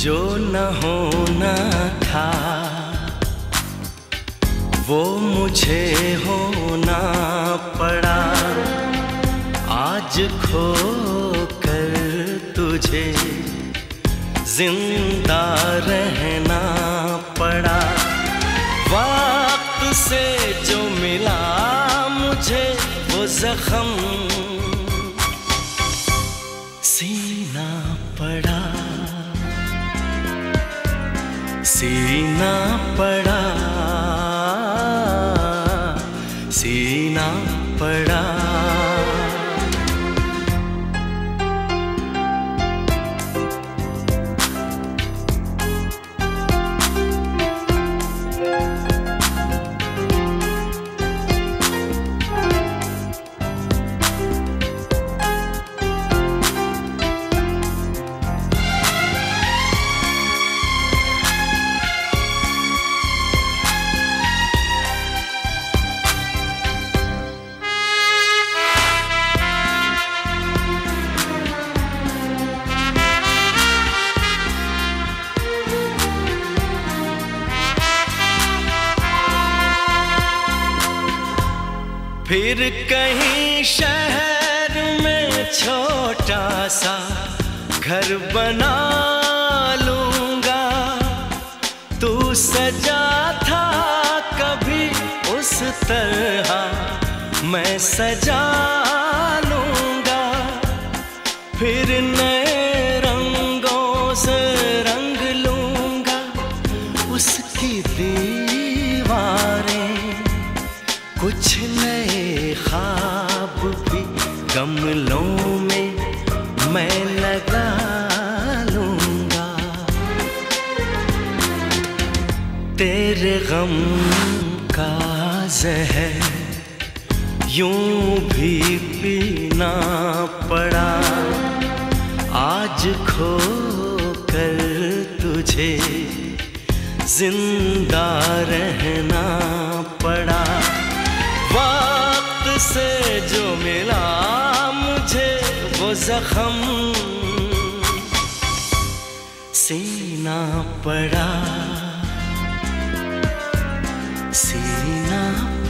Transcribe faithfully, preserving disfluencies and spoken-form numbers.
जो न होना था वो मुझे होना पड़ा। आज खो कर तुझे जिंदा रहना पड़ा। वक्त से जो मिला मुझे वो जख्म सीना पड़ा, सीना पड़ा, सीना पड़ा। फिर कहीं शहर में छोटा सा घर बना लूंगा। तू सजा था कभी उस तरह मैं सजा लूंगा। फिर नए रंगों से रंग लूंगा उसकी दीवारें। कुछ नए ख्वाब भी गमलों में मैं लगा लूंगा। तेरे गम का जहर यूं भी पीना पड़ा। आज खो कर तुझे जिंदा रहना पड़ा। वक्त से जो मिला मुझे वो जख्म सीना पड़ा, सीना